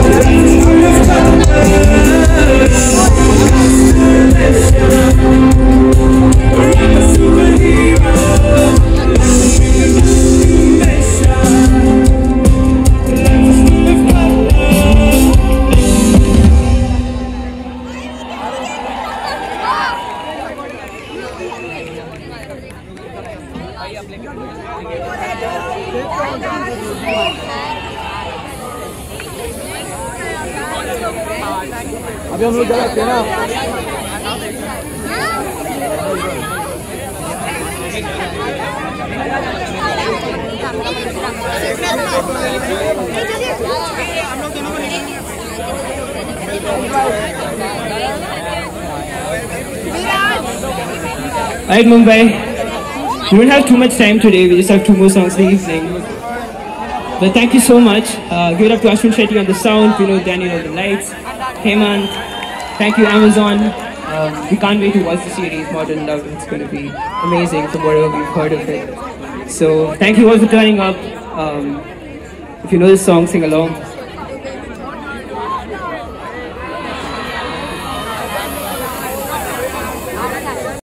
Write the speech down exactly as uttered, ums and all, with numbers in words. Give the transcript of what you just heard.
अभी हम लोग जगह ना Alright, Mumbai, we don't have too much time today, we just have two more songs in the evening. But thank you so much. Uh, give it up to Ashwin Shetty on the sound, you know, Daniel on the lights, Hemant, thank you Amazon. Um, we can't wait to watch the series, Modern Love, it's going to be amazing from whatever we've heard of it. So thank you all for turning up. Um, if you know this song, sing along.